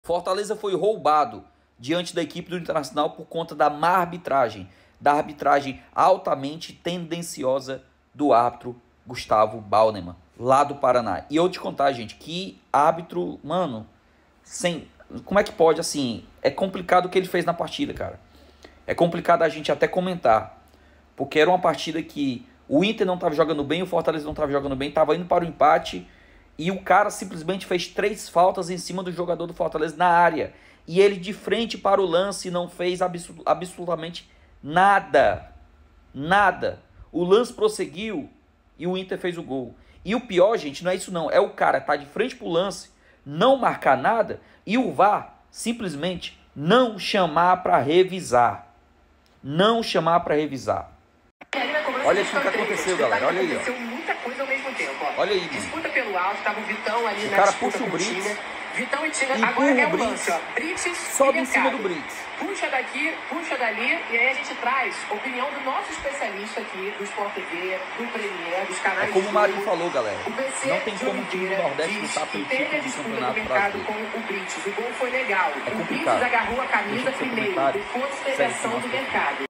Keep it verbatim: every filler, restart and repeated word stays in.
Fortaleza foi roubado diante da equipe do Internacional por conta da má arbitragem, da arbitragem altamente tendenciosa do árbitro Gustavo Bauerman, lá do Paraná. E eu te contar, gente, que árbitro, mano, sem, como é que pode, assim, é complicado o que ele fez na partida, cara. É complicado a gente até comentar, porque era uma partida que o Inter não estava jogando bem, o Fortaleza não estava jogando bem, estava indo para o empate, e o cara simplesmente fez três faltas em cima do jogador do Fortaleza na área. E ele de frente para o lance não fez absolut, absolutamente nada. Nada. O lance prosseguiu e o Inter fez o gol. E o pior, gente, não é isso não. É o cara estar tá de frente para o lance, não marcar nada e o V A R simplesmente não chamar para revisar. Não chamar para revisar. Olha aqui o que aconteceu, galera. Olha aí, ó. Muita coisa ao mesmo tempo, ó. Olha aí, mano. Disputa pelo alto, tava o Vitão ali o na cara disputa puxa o Brits, Tina. Vitão e Tina. empurra Agora é o o Brits, lance, ó. Brits sobe e em cima do Mercado. Brits. Puxa daqui, puxa dali, e aí a gente traz a opinião do nosso especialista aqui, do Sport T V, do Premier, dos canais. É como o Marinho falou, galera. O P C não tem como o time do Nordeste lutar pelo teve a título do disputa do Campeonato mercado Brasileiro. com o Brits. O gol foi legal. É o complicado. Brits agarrou a camisa Deixa eu primeiro, comentário. depois teve a Segue ação com do nosso- mercado.